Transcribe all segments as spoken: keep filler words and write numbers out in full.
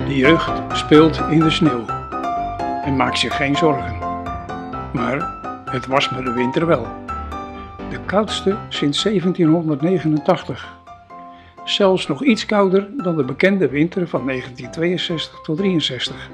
De jeugd speelt in de sneeuw en maakt zich geen zorgen. Maar het was me de winter wel. De koudste sinds zeventienhonderdnegenentachtig. Zelfs nog iets kouder dan de bekende winter van negentien tweeënzestig tot drieënzestig.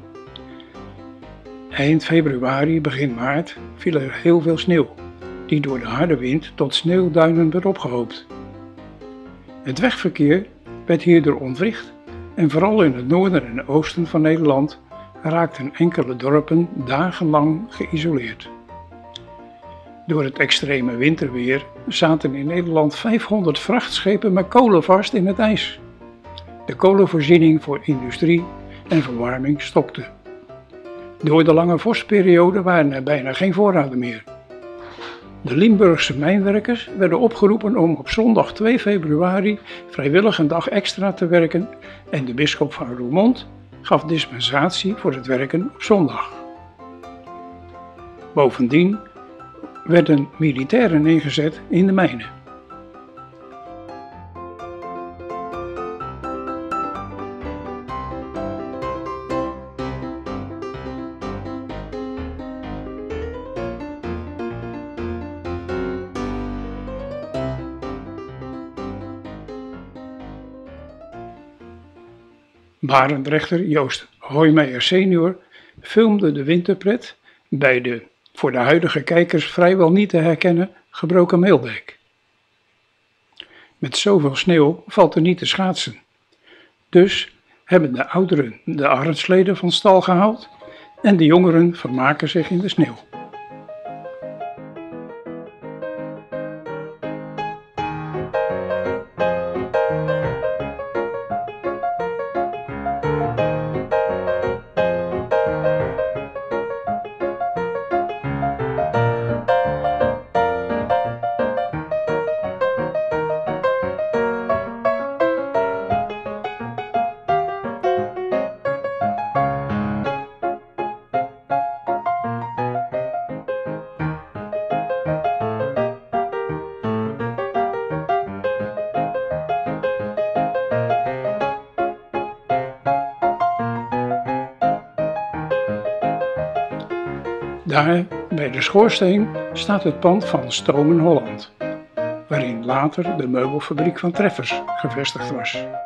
Eind februari, begin maart viel er heel veel sneeuw, die door de harde wind tot sneeuwduinen werd opgehoopt. Het wegverkeer werd hierdoor ontwricht en vooral in het noorden en oosten van Nederland raakten enkele dorpen dagenlang geïsoleerd. Door het extreme winterweer zaten in Nederland vijfhonderd vrachtschepen met kolen vast in het ijs. De kolenvoorziening voor industrie en verwarming stokte. Door de lange vorstperiode waren er bijna geen voorraden meer. De Limburgse mijnwerkers werden opgeroepen om op zondag twee februari vrijwillig een dag extra te werken en de bisschop van Roermond gaf dispensatie voor het werken op zondag. Bovendien werden militairen ingezet in de mijnen. Barendrechter Joost Hoijmeijer senior filmde de winterpret bij de voor de huidige kijkers vrijwel niet te herkennen gebroken Meeldijk. Met zoveel sneeuw valt er niet te schaatsen. Dus hebben de ouderen de arendsleden van stal gehaald en de jongeren vermaken zich in de sneeuw. Daar, bij de schoorsteen, staat het pand van Stomen Holland, waarin later de meubelfabriek van Treffers gevestigd was.